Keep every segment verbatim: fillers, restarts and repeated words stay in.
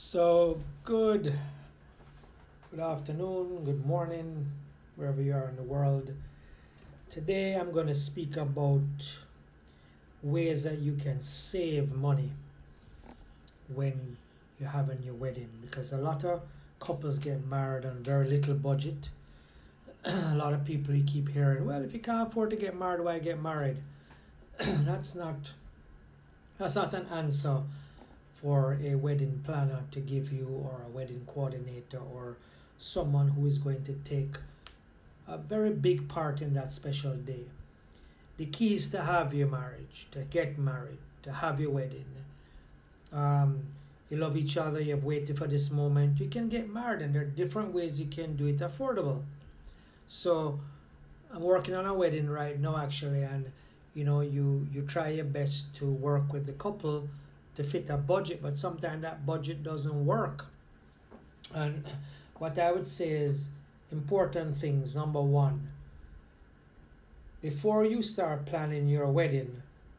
So good, good afternoon, good morning, wherever you are in the world. Today I'm going to speak about ways that you can save money when you're having your wedding, because a lot of couples get married on very little budget. A lot of people you keep hearing, well, if you can't afford to get married, why get married? that's not that's not an answer for a wedding planner to give you, or a wedding coordinator, or someone who is going to take a very big part in that special day. The key is to have your marriage, to get married, to have your wedding. Um, you love each other, you've waited for this moment, you can get married, and there are different ways you can do it affordable. So I'm working on a wedding right now actually, and you know you you try your best to work with the couple to fit a budget, but sometimes that budget doesn't work. And what I would say is important things. Number one, before you start planning your wedding,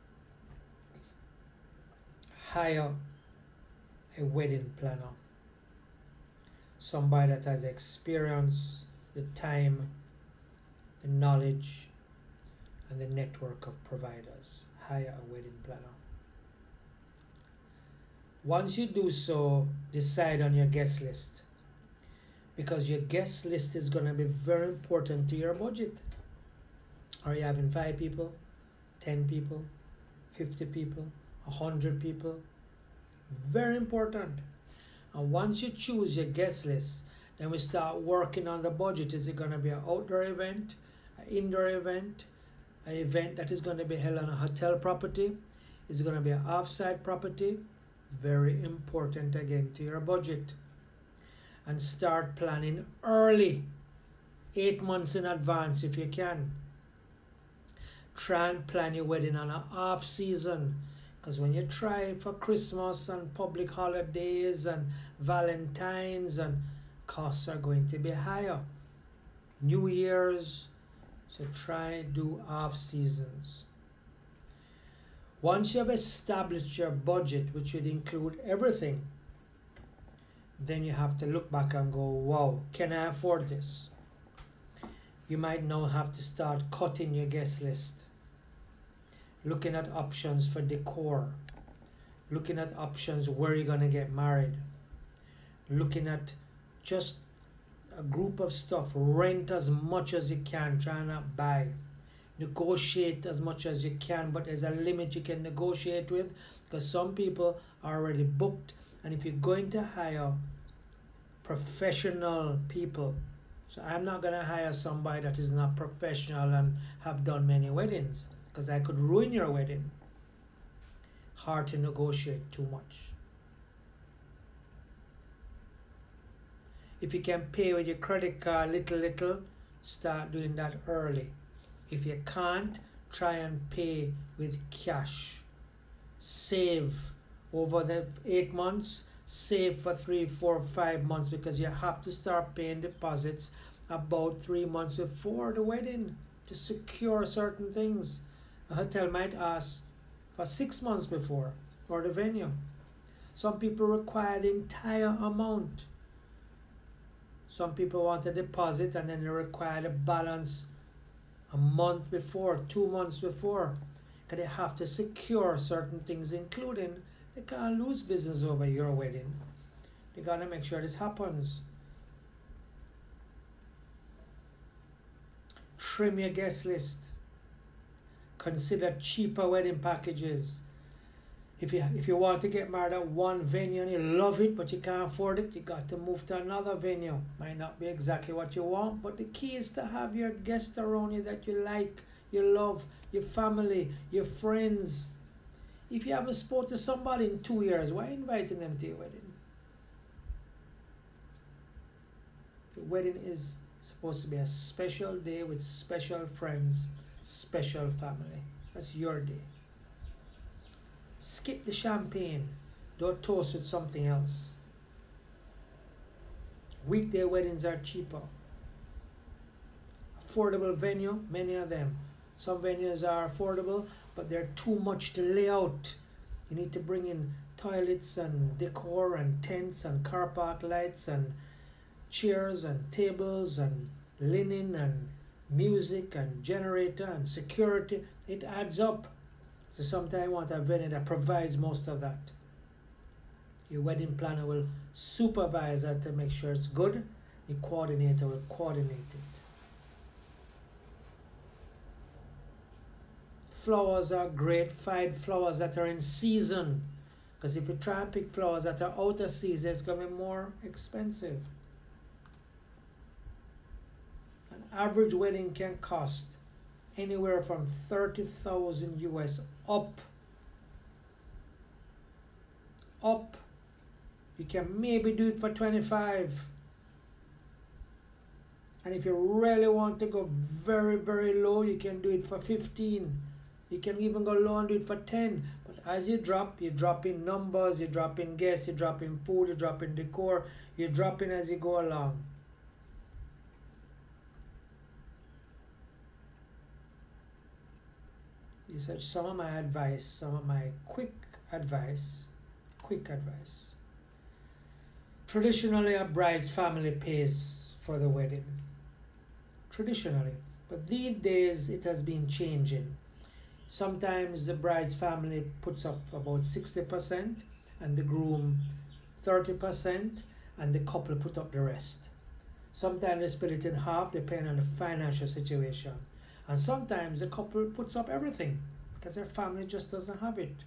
hire a wedding planner, somebody that has experience, the time, the knowledge, and the network of providers. Hire a wedding planner. Once you do so, decide on your guest list, because your guest list is going to be very important to your budget. Are you having five people, ten people, fifty people, one hundred people? Very important. And once you choose your guest list, then we start working on the budget. Is it going to be an outdoor event, an indoor event, an event that is going to be held on a hotel property? Is it going to be an offsite property? Very important again to your budget. And start planning early, eight months in advance if you can. Try and plan your wedding on an off season, because when you try for Christmas and public holidays and Valentine's, and costs are going to be higher. New Year's, so try do off seasons. Once you have established your budget, which would include everything, then you have to look back and go, wow, can I afford this? You might now have to start cutting your guest list, looking at options for decor, looking at options where you're going to get married, looking at just a group of stuff. Rent as much as you can, try not buy. Negotiate as much as you can, but there's a limit you can negotiate with, because some people are already booked. And if you're going to hire professional people, so I'm not going to hire somebody that is not professional and have done many weddings, because I could ruin your wedding. Hard to negotiate too much. If you can pay with your credit card little little, start doing that early. If you can't, try and pay with cash. Save over the eight months, save for three, four, five months, because you have to start paying deposits about three months before the wedding to secure certain things. A hotel might ask for six months before, or the venue. Some people require the entire amount. Some people want a deposit and then they require the balance a month before, two months before, because they have to secure certain things, including they can't lose business over your wedding. They got to make sure this happens. Trim your guest list. Consider cheaper wedding packages. If you if you want to get married at one venue and you love it but you can't afford it, you got to move to another venue. Might not be exactly what you want, but the key is to have your guests around you that you like, you love, your family, your friends. If you haven't spoken to somebody in two years, why inviting them to your wedding? Your wedding is supposed to be a special day with special friends, special family. That's your day. Skip the champagne. Don't toast with something else. Weekday weddings are cheaper. Affordable venue, many of them. Some venues are affordable, but they're too much to lay out. You need to bring in toilets and decor and tents and car park lights and chairs and tables and linen and music and generator and security. It adds up. So sometimes you want a venue that provides most of that. Your wedding planner will supervise that to make sure it's good. Your coordinator will coordinate it. Flowers are great. Find flowers that are in season. Because if you try and pick flowers that are out of season, it's going to be more expensive. An average wedding can cost anywhere from thirty thousand U S up. Up. You can maybe do it for twenty-five. And if you really want to go very, very low, you can do it for fifteen. You can even go low and do it for ten. But as you drop, you drop in numbers, you drop in guests, you drop in food, you drop in decor, you drop in as you go along. These are some of my advice, some of my quick advice, quick advice. Traditionally, a bride's family pays for the wedding. Traditionally. But these days, it has been changing. Sometimes the bride's family puts up about sixty percent and the groom thirty percent and the couple put up the rest. Sometimes they split it in half depending on the financial situation. And sometimes the couple puts up everything because their family just doesn't have it.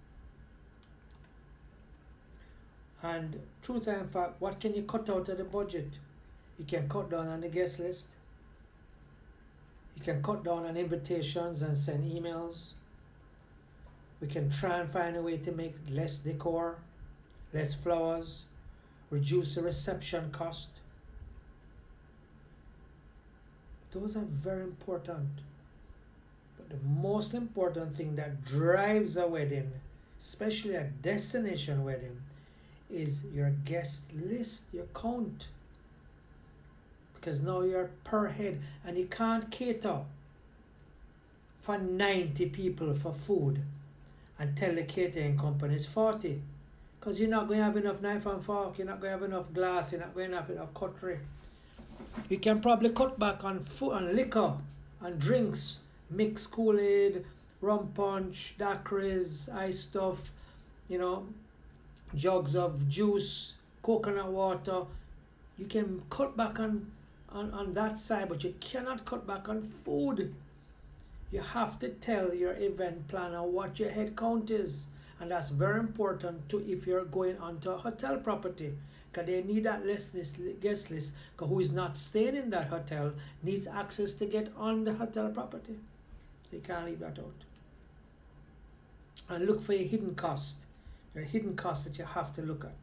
And truth and fact, what can you cut out of the budget? You can cut down on the guest list. You can cut down on invitations and send emails. We can try and find a way to make less decor, less flowers, reduce the reception cost. Those are very important. But the most important thing that drives a wedding, especially a destination wedding, is your guest list, your count. Because now you're per head and you can't cater for ninety people for food and tell the catering company it's forty. Because you're not going to have enough knife and fork, you're not going to have enough glass, you're not going to have enough cutlery. You can probably cut back on food and liquor and drinks, mixed Kool-Aid, rum punch, daiquiris, ice stuff, you know, jugs of juice, coconut water. You can cut back on, on, on that side, but you cannot cut back on food. You have to tell your event planner what your head count is. And that's very important too if you're going onto a hotel property. Because they need that list, this guest list, because who is not staying in that hotel needs access to get on the hotel property. You can't leave that out. And look for your hidden cost. There are hidden costs that you have to look at.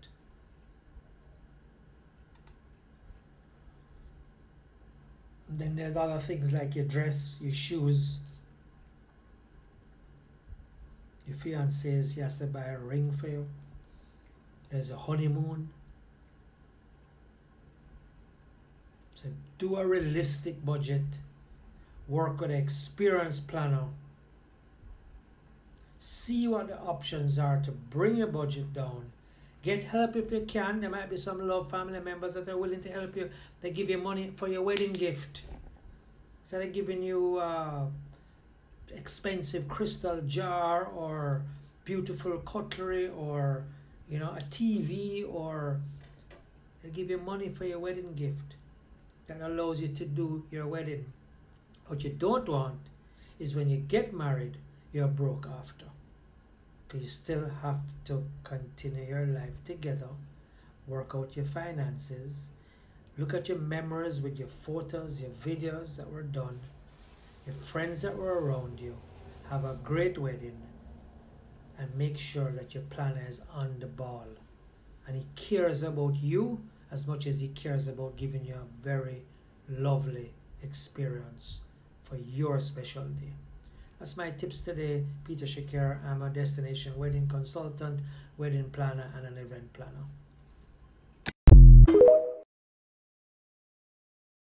And then there's other things like your dress, your shoes. Your fiancé says he has to buy a ring for you. There's a honeymoon. So do a realistic budget. Work with an experienced planner. See what the options are to bring your budget down. Get help if you can. There might be some love family members that are willing to help you. They give you money for your wedding gift. Instead of giving you uh, expensive crystal jar or beautiful cutlery or, you know, a T V, or they give you money for your wedding gift that allows you to do your wedding. What you don't want is when you get married, you're broke after. Because you still have to continue your life together, work out your finances, look at your memories with your photos, your videos that were done, your friends that were around you. Have a great wedding and make sure that your planner is on the ball and he cares about you as much as he cares about giving you a very lovely experience for your special day. That's my tips today. Peter Shakir. I'm a destination wedding consultant, wedding planner, and an event planner.